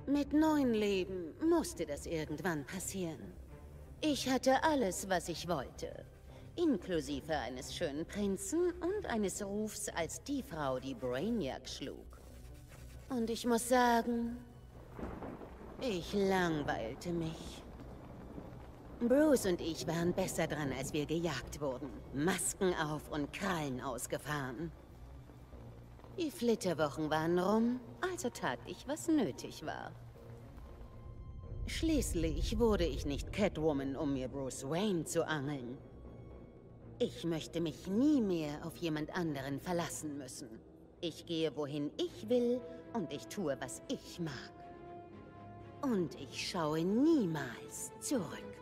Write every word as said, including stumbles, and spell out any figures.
Mit neun Leben musste das irgendwann passieren. Ich hatte alles, was ich wollte. Inklusive eines schönen Prinzen und eines Rufs als die Frau, die Brainiac schlug. Und ich muss sagen, ich langweilte mich. Bruce und ich waren besser dran, als wir gejagt wurden. Masken auf und Krallen ausgefahren. Die Flitterwochen waren rum, also tat ich, was nötig war. Schließlich wurde ich nicht Catwoman, um mir Bruce Wayne zu angeln. Ich möchte mich nie mehr auf jemand anderen verlassen müssen. Ich gehe, wohin ich will, und ich tue, was ich mag. Und ich schaue niemals zurück.